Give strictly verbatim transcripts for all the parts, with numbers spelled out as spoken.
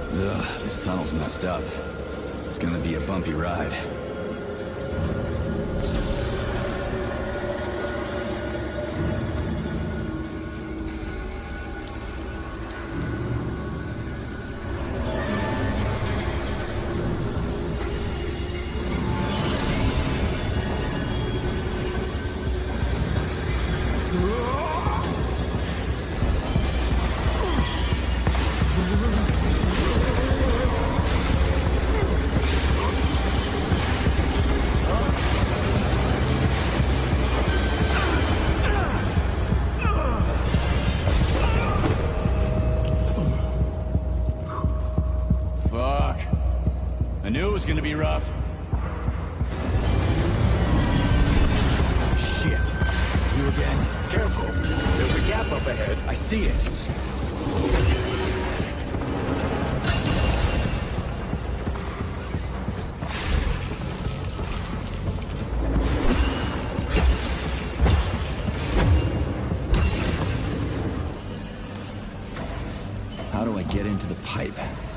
Ugh, this tunnel's messed up. It's gonna be a bumpy ride. I knew it was gonna be rough. Shit. You again? Careful. There's a gap up ahead. I see it. How do I get into the pipe?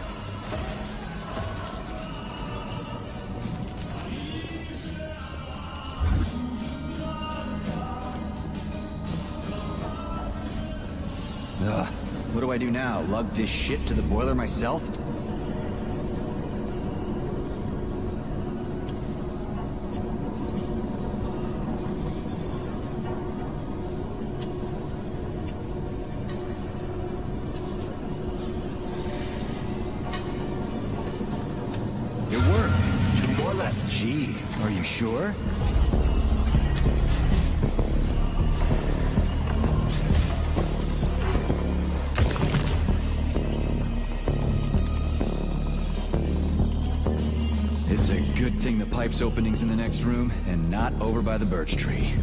Ugh. What do I do now? Lug this shit to the boiler myself? It worked. Two more left. Gee, are you sure? It's a good thing the pipe's opening's in the next room and not over by the birch tree.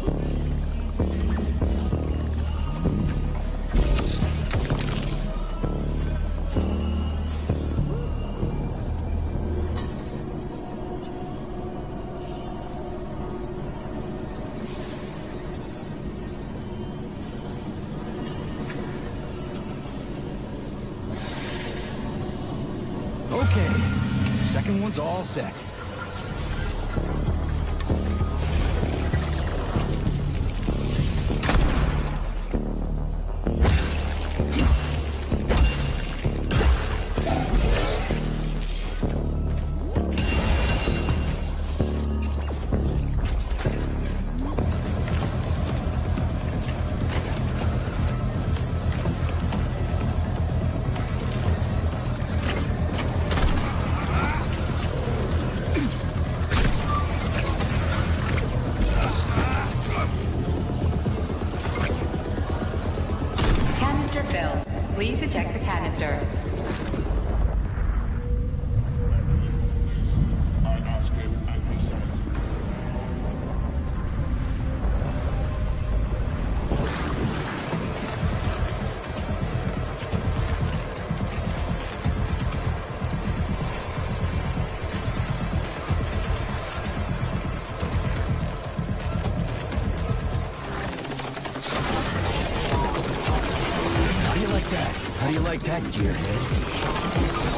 Okay, second one's all set. Please eject the canister. How do you like that, gearhead?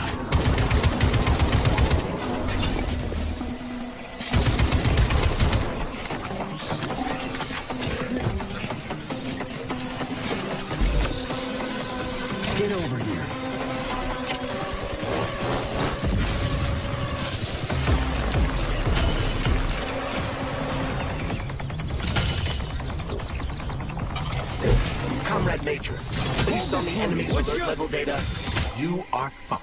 Get over here. Comrade Major, based on the enemy's alert level data, you are fucked.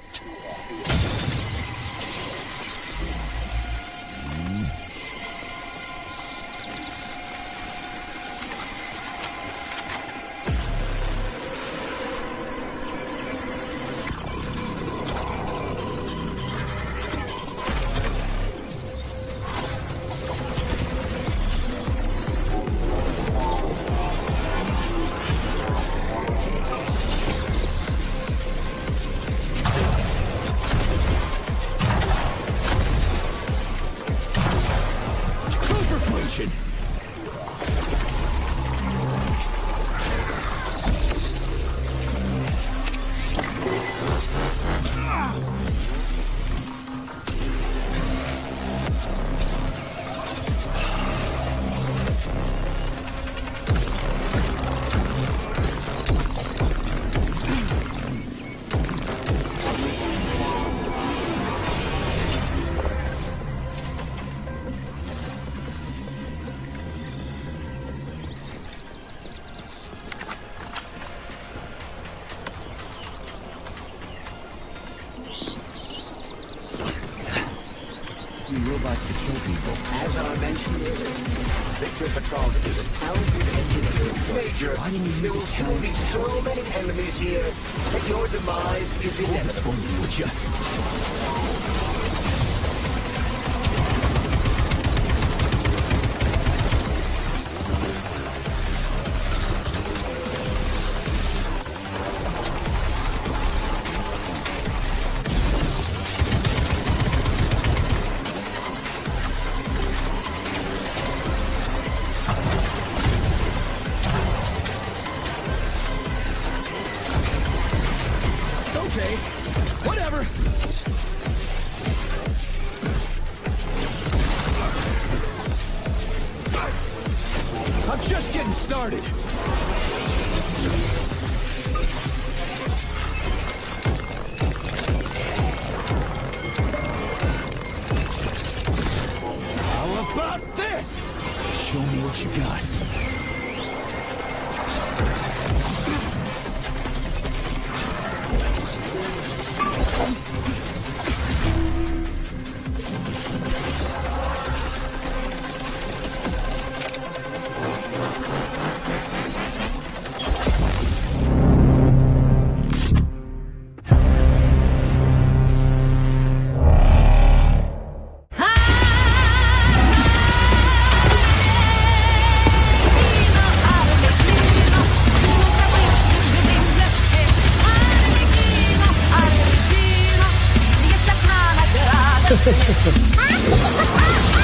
Robots to kill people. As I mentioned earlier, Victor Petrov is a talented engineer. Major, there will soon be so many enemies here that your demise is inevitable. Would you? Whatever. I'm just getting started. How about this? Show me what you got. Ha ha ha ha!